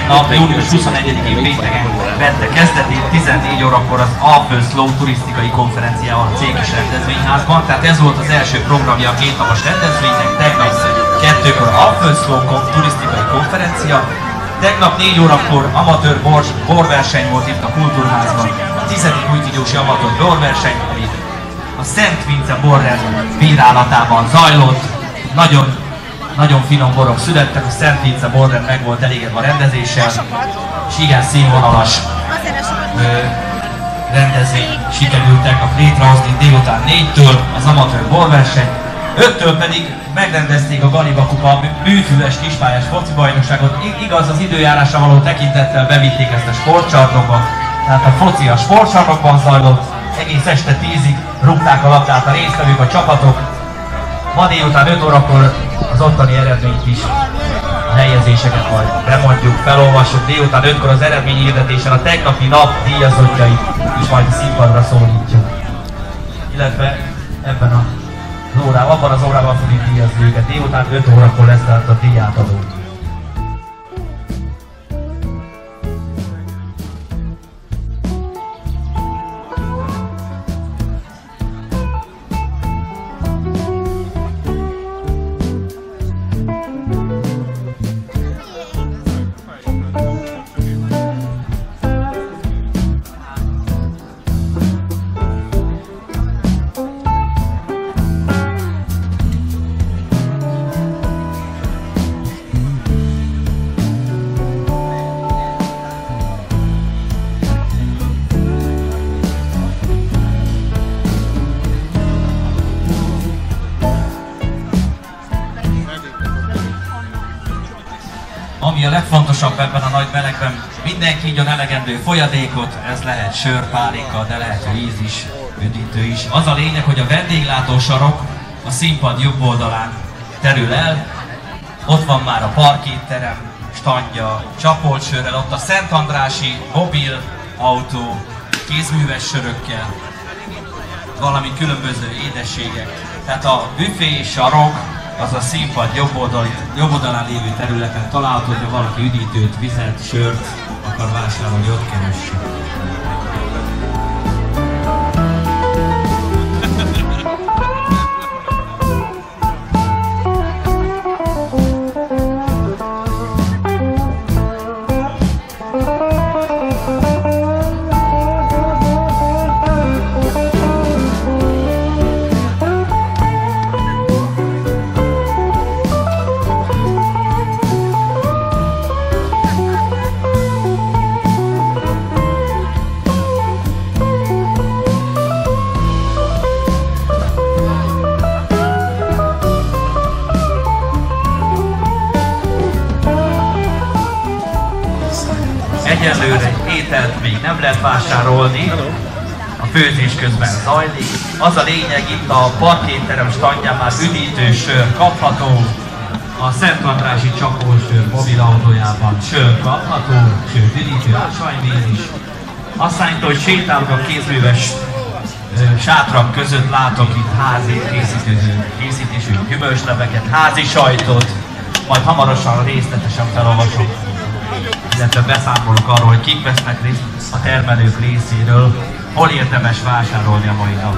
tegnap, június 21-én pénteken vette kezdetét 14 órakor az Alföld turisztikai konferenciával a Cékis rendezvényházban. Tehát ez volt az első programja a kétnapos rendezvénynek. Tegnap 2-kor Alföld turisztikai konferencia. Tegnap 4 órakor amatőr borverseny volt itt a Kultúrházban. A 10. újvidési amatőr borverseny, ami a Szent Vince borrend bírálatában zajlott. Nagyon finom borok születtek, a Szent Vince borrend meg volt elégedve a rendezéssel, és igen színvonalas rendezvény sikerültek létrehozni délután 4-től az amatőr borverseny, 5-től pedig megrendezték a Galiba Kupa műfüves kispályás focibajnokságot. Igaz, az időjárásra való tekintettel bevitték ezt a sportcsarnokba, tehát a foci a sportcsarnokban zajlott, egész este 10-ig rúgták a labdát a résztvevők, a csapatok. Ma délután 5 órakor az ottani eredményt is, a helyezéseket majd bemondjuk, felolvassuk. Délután 5-kor az eredményhirdetésen a tegnapi nap díjazottjait is majd a színpadra szólítjuk. Illetve abban az órában fogjuk díjazni őket. Délután 5 órakor lesz tehát a díjátadó. Ami a legfontosabb ebben a nagy melegben, mindenki igyon elegendő folyadékot, ez lehet sör, pálinka, de lehet víz is, üdítő is. Az a lényeg, hogy a vendéglátósarok a színpad jobb oldalán terül el, ott van már a parkétterem, standja, csapolt sörrel, ott a Szent Andrási mobil autó, kézműves sörökkel, valamint különböző édességek. Tehát a büfé sarok az a színpad jobb oldalán lévő területen található, hogyha valaki üdítőt, vizet, sört akar vásárolni, ott keresse. Egyelőre ételt még nem lehet vásárolni, a főzés közben zajlik. Az a lényeg, itt a parkétterem standján már üdítő sör kapható, a Szent Andrási csapósör mobilautójában sör kapható, sőt üdítő ásványvíz is. Aztán itt, hogy sétálok a kézműves sátrak között, látok itt házi készítésű gyümölcsleveket, házi sajtot, majd hamarosan részletesen felolvasom, illetve beszámolok arról, hogy kik vesznek részt a termelők részéről, hol érdemes vásárolni a mai nap.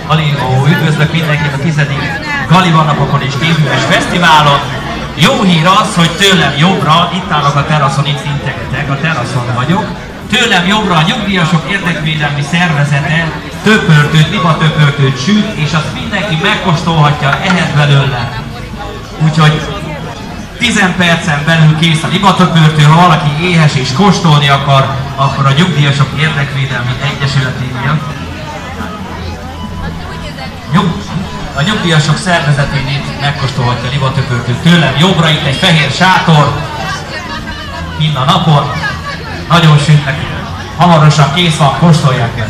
Aligó, üdvözlök mindenkit a 10. Galiba napokon és kézműves fesztiválon. Jó hír az, hogy tőlem jobbra, itt állok a teraszon, itt integetek, a teraszon vagyok. Tőlem jobbra a Nyugdíjasok Érdekvédelmi Szervezete töpörtőt, libatöpörtőt süt, és azt mindenki megkóstolhatja, ehet belőle. Úgyhogy 10 percen belül kész a libatöpörtő, ha valaki éhes és kóstolni akar, akkor a Nyugdíjasok Érdekvédelmi Egyesületénél. A Nyugdíjasok Szervezeténél megkóstolhatja a libatöpörtőt. Tőlem jobbra itt egy fehér sátor, kinn a napon. Nagyon sütnek, hamarosan kész van, kóstolják meg.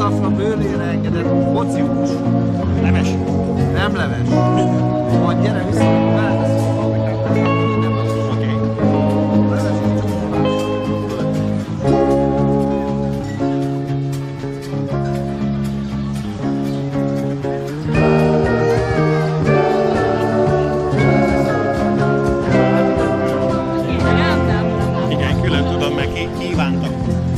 Olafra bőrére engedett fociós. Leves. Nem leves. Majd gyere vissza, akkor elveszünk valamit. Oké. Igen, külön tudom, meg kívántak.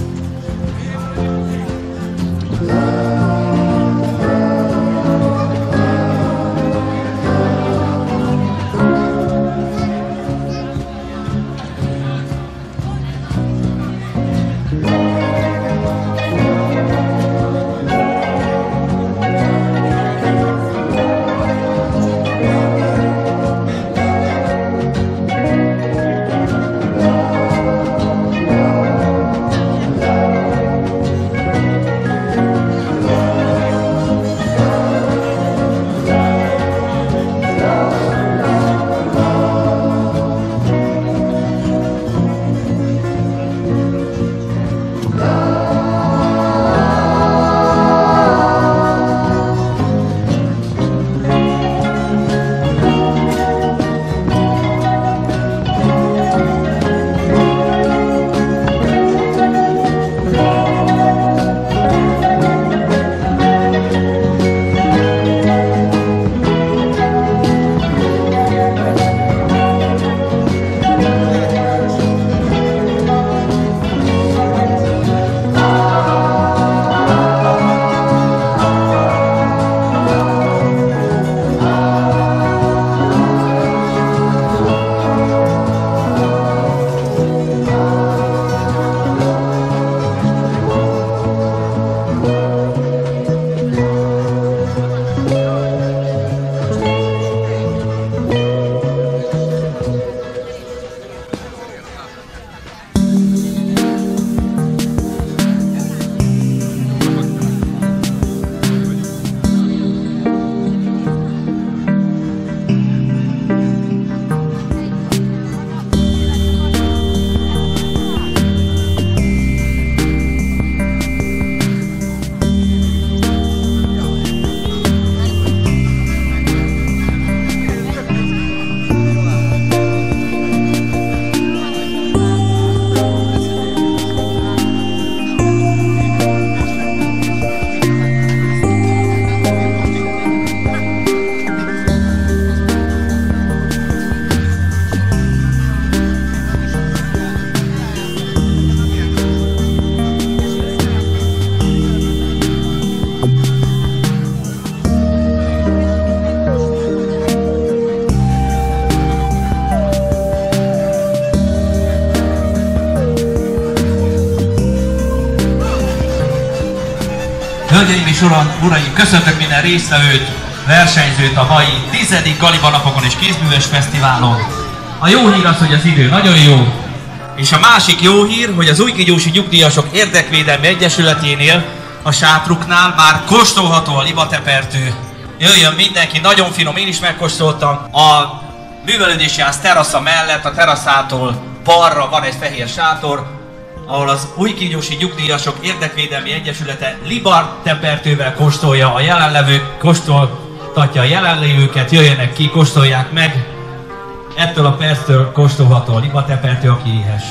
Hölgyeim és uraim, köszöntök minden résztvevőt, versenyzőt a mai 10. Galiba napokon és kézműves fesztiválon. A jó hír az, hogy az idő nagyon jó, és a másik jó hír, hogy az Újkígyósi Nyugdíjasok Érdekvédelmi Egyesületénél, a sátruknál már kóstolható a libatepertő. Jöjjön mindenki, nagyon finom, én is megkóstoltam. A művelődési ház terasza mellett, a teraszától balra van egy fehér sátor, ahol az Újkígyósi Nyugdíjasok Érdekvédelmi Egyesülete libatepertővel kóstolja a jelenlevők, kóstoltatja a jelenlévőket, jöjjenek ki, kóstolják meg. Ettől a perctől kóstolható a libatepertő, aki éhes.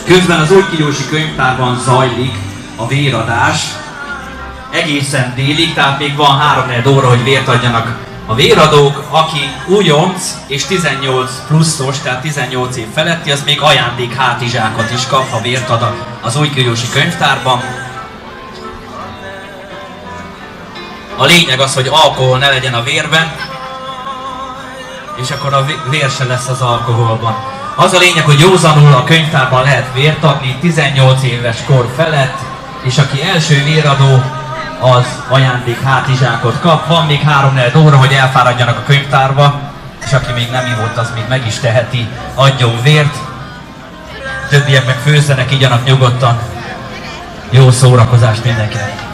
Közben az Újkiljósi könyvtárban zajlik a véradás egészen délig, tehát még van 3-4 óra, hogy vért adjanak a véradók. Aki újonc és 18 pluszos, tehát 18 év feletti, az még ajándék hátizsákot is kap, ha vért ad az Újkiljósi könyvtárban. A lényeg az, hogy alkohol ne legyen a vérben, és akkor a vér se lesz az alkoholban. Az a lényeg, hogy józanul a könyvtárban lehet vért adni 18 éves kor felett, és aki első véradó, az ajándék hátizsákot kap. Van még 3-4 óra, hogy elfáradjanak a könyvtárba, és aki még nem ivott, az még meg is teheti, adjon vért. Többiek meg főzzenek, igyanak nyugodtan. Jó szórakozást mindenkinek!